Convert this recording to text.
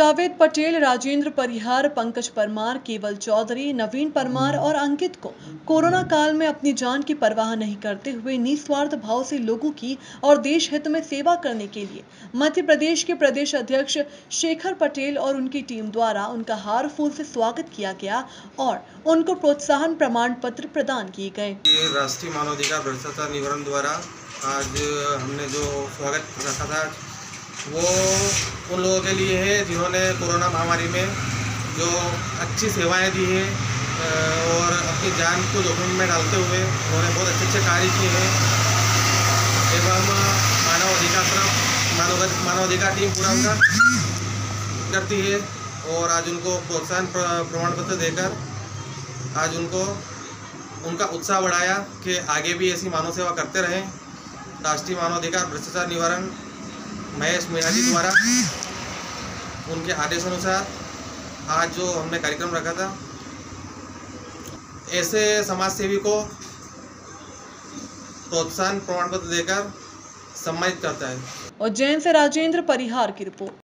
जावेद पटेल, राजेंद्र परिहार, पंकज परमार, केवल चौधरी, नवीन परमार और अंकित को कोरोना काल में अपनी जान की परवाह नहीं करते हुए निस्वार्थ भाव से लोगों की और देश हित में सेवा करने के लिए मध्य प्रदेश के प्रदेश अध्यक्ष शेखर पटेल और उनकी टीम द्वारा उनका हार फूल से स्वागत किया गया और उनको प्रोत्साहन प्रमाण पत्र प्रदान किए गए। राष्ट्रीय मानवाधिकार भ्रष्टाचार निवारण द्वारा आज हमने जो स्वागत रखा था वो उन लोगों के लिए है जिन्होंने कोरोना महामारी में जो अच्छी सेवाएं दी है और अपनी जान को जोखिम में डालते हुए उन्होंने बहुत अच्छे कार्य किए हैं एवं मानवाधिकार टीम पूरा उनका करती है और आज उनको प्रोत्साहन प्रमाण पत्र देकर आज उनको उनका उत्साह बढ़ाया कि आगे भी ऐसी मानव सेवा करते रहें। राष्ट्रीय मानवाधिकार भ्रष्टाचार निवारण महेश मीणा जी द्वारा उनके आदेशानुसार आज जो हमने कार्यक्रम रखा था, ऐसे समाज सेवी को प्रोत्साहन प्रमाण पत्र देकर सम्मानित करता है। उज्जैन से राजेंद्र परिहार की रिपोर्ट।